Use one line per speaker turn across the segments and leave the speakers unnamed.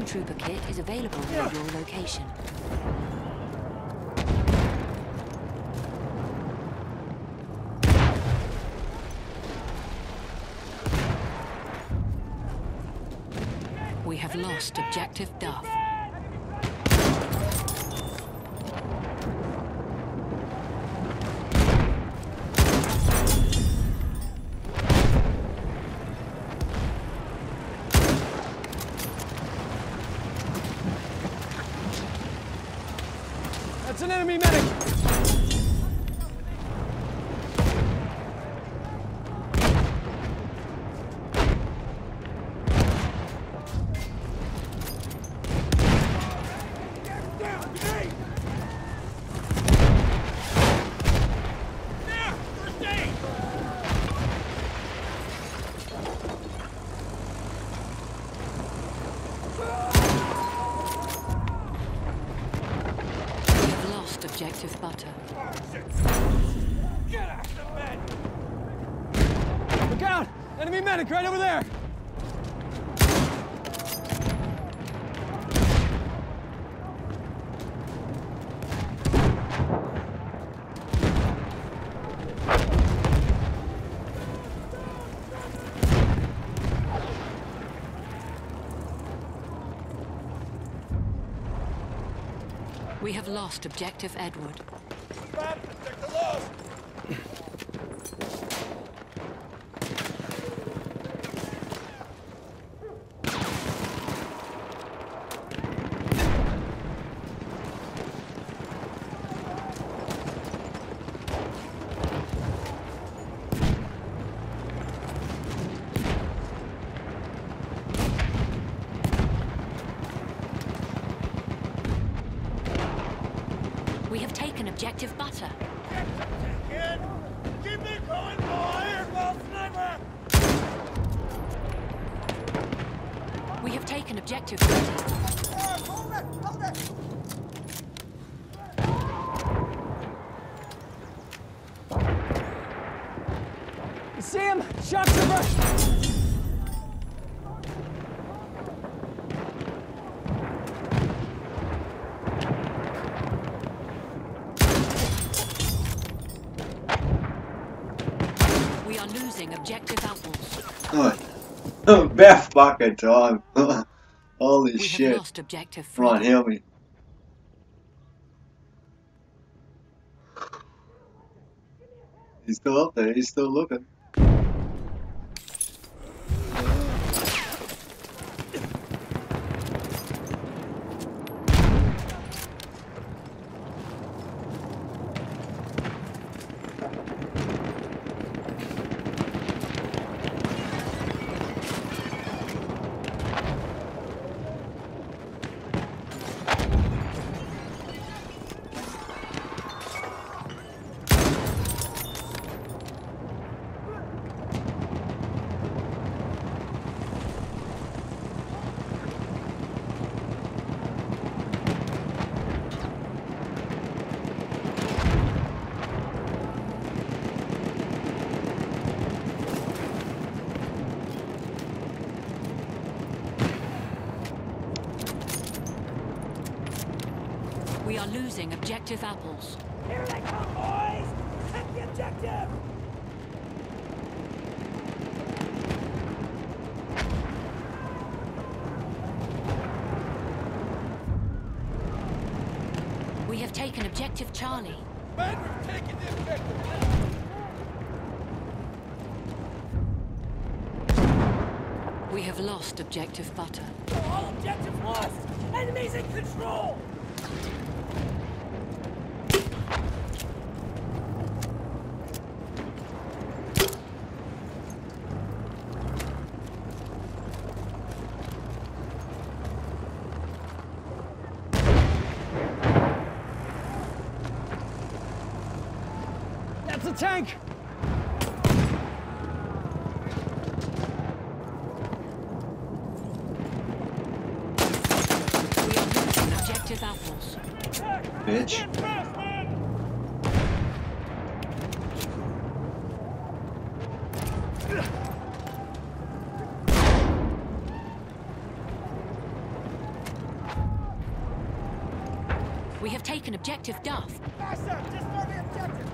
Stormtrooper kit is available near your location. We have lost objective Duff.
That's an enemy medic!
Objective Butter.
Get out of bed! Look out! Enemy medic right over there!
We have lost objective Edward. We have taken objective Butter.
Keep it going, boy! Sniper!
We have taken objective Butter.
Hold it! Hold it! You see him? Shock trooper!
Losing objective Apples.
Beth fucking time. Holy
we
shit.
Have lost objective
Come on, heal me. He's still up there, he's still looking.
We are losing objective Apples.
Here they come, boys! Protect the objective!
We have taken objective Charlie.
Men, we've taken the objective!
We have lost objective Butter.
All objectives lost! Enemies in control! That's a tank!
We are losing objective Apples.
Bitch.
taken objective Duff.
Faster! Just for the objective!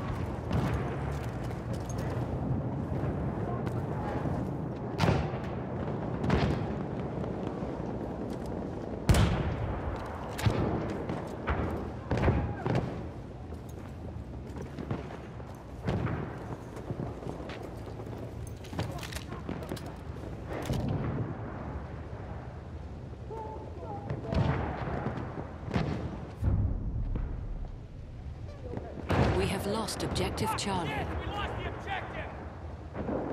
We have lost objective Charlie.
We lost the objective!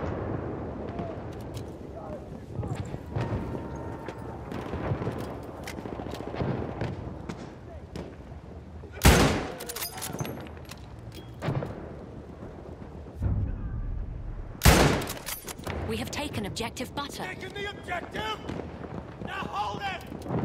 We have taken objective Butter.
Taking the objective! Now hold it!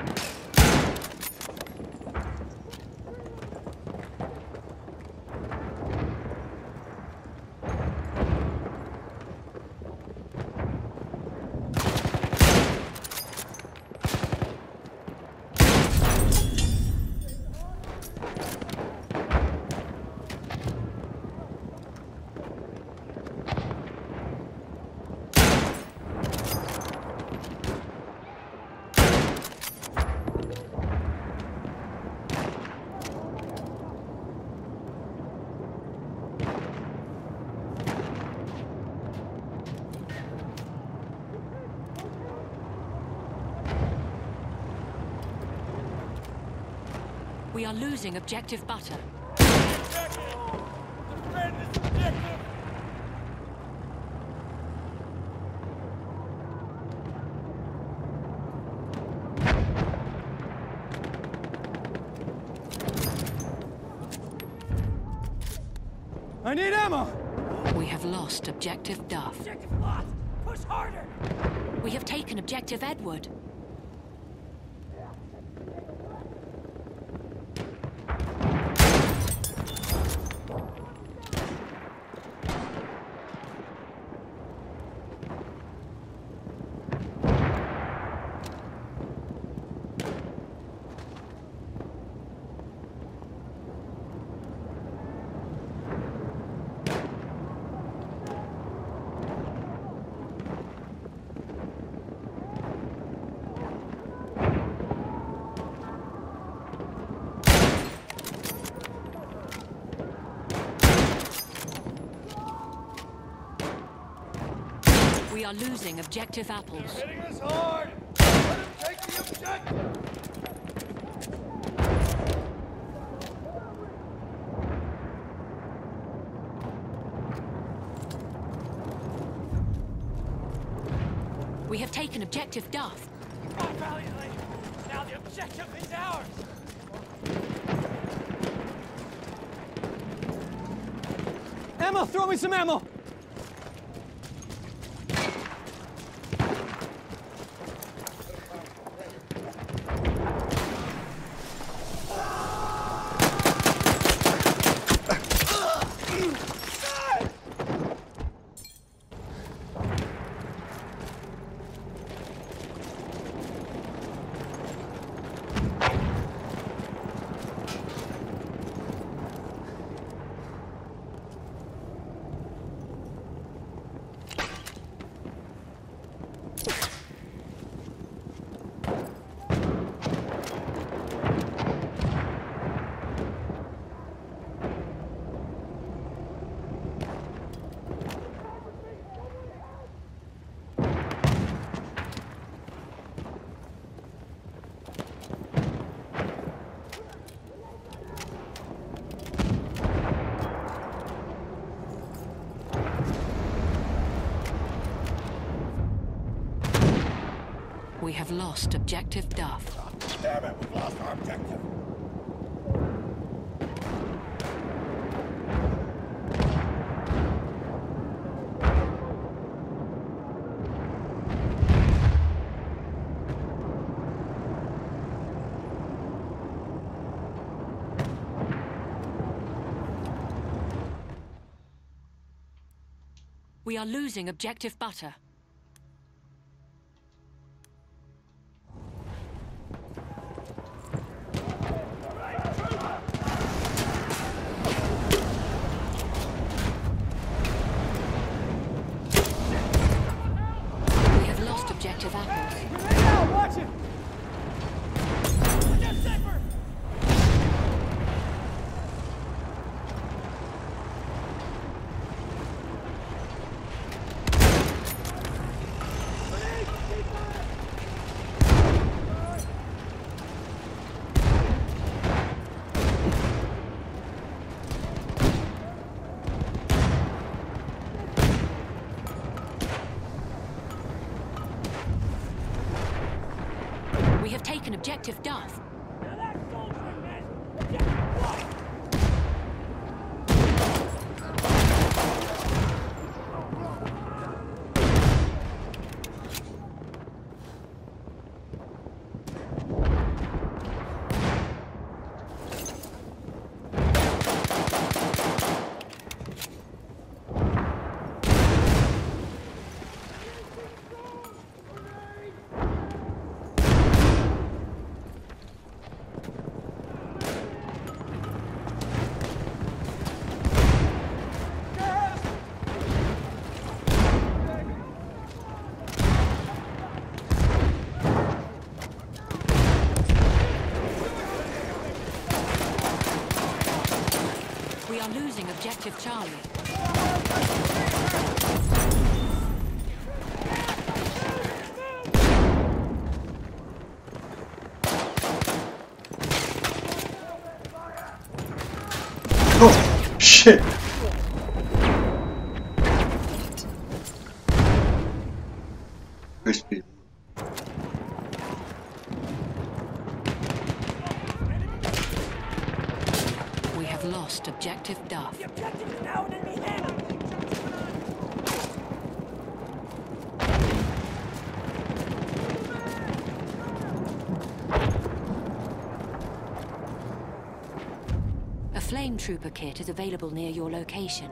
We are losing objective Butter.
Defend this objective! I need ammo!
We have lost objective Duff.
Objective lost! Push harder!
We have taken objective Edward. We are losing objective Apples.
Hitting us hard! Let him take the objective!
We have taken objective Duff.
Fought valiantly! Now the objective is ours! Ammo! Throw me some ammo!
We have lost objective Duff.
Damn it, we've lost our objective!
We are losing objective Butter. taken objective Duff. We are losing objective Charlie.
Oh, shit! Crispy.
We have lost objective Duff.
The objective is now in enemy hands!
A flame trooper kit is available near your location.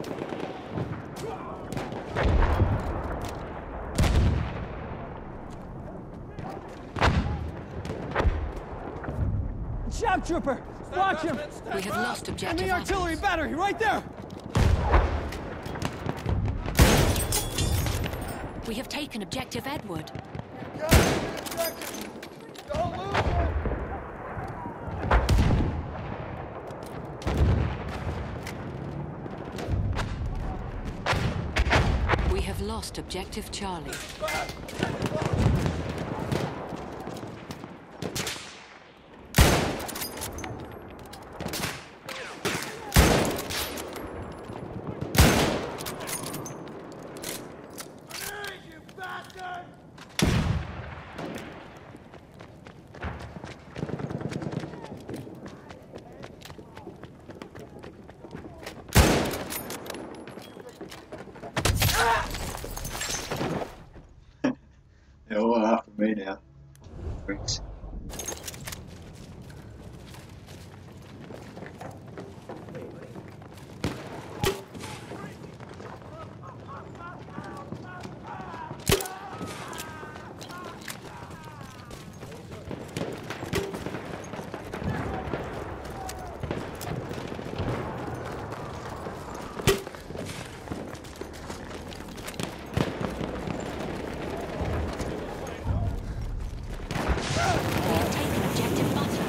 Shock trooper! Watch him!
We have lost objective
Enemy artillery
Apples.
battery right there!
We have taken objective Edward.
Don't lose it!
We have lost objective Charlie.
You bastard!
They're all after me now. Freaks.
We have taken objective Butter.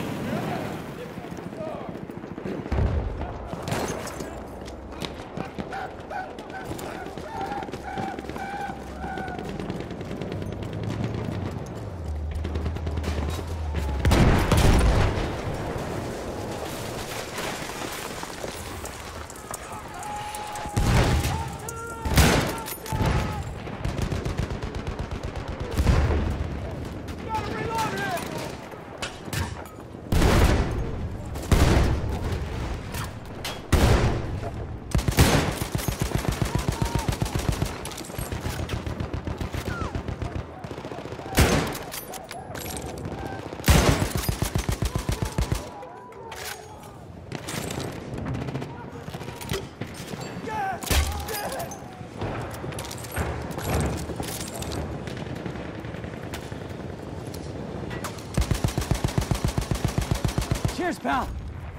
Cheers, pal!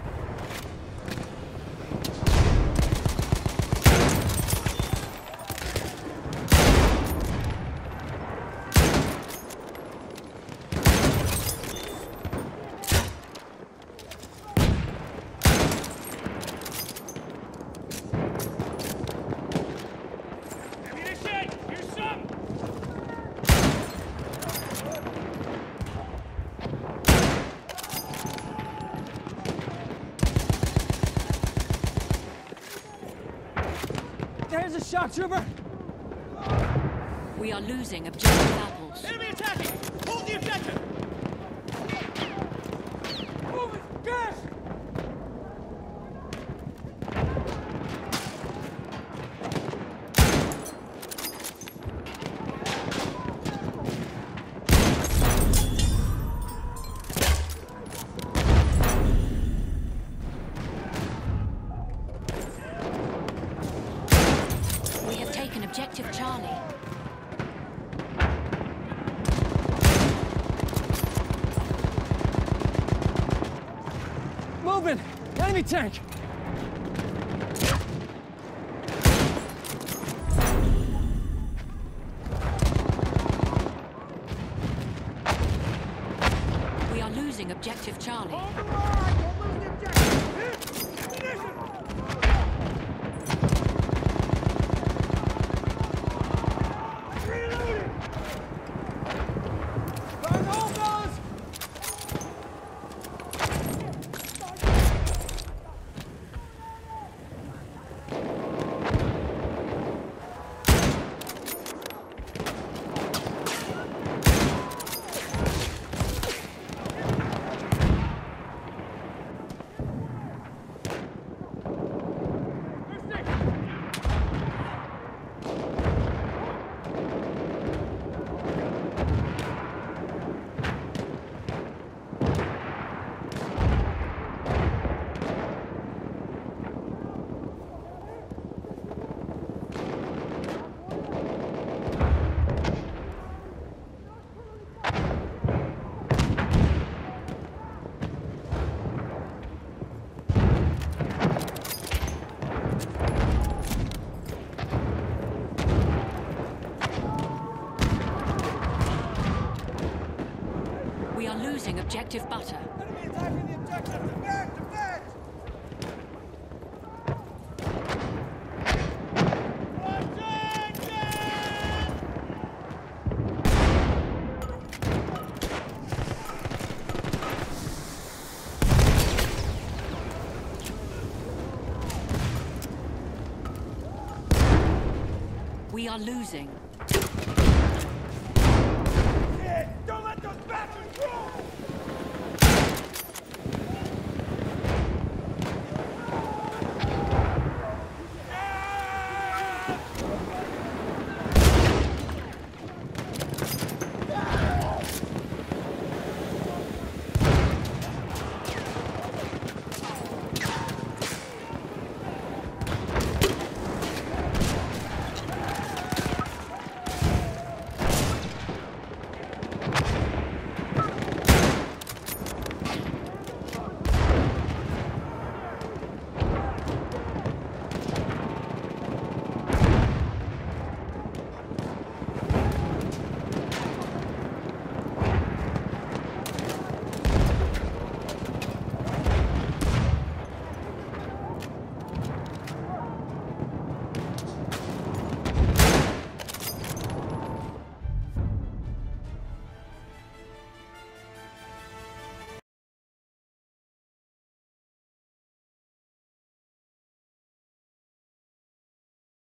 There's a shock trooper!
We are losing objective Apples.
Enemy attacking! Hold the objective!
gas!
We have taken objective Charlie.
Movement! Enemy tank!
We are losing objective Charlie.
Hold the line! Don't lose the objective! Hit! Ammunition! Reloading!
Fire the hole, fellas!
We are losing objective Butter.
Enemy attacking the objective! Defend! Defend!
We are losing.
Shit! Don't let those bastards roll!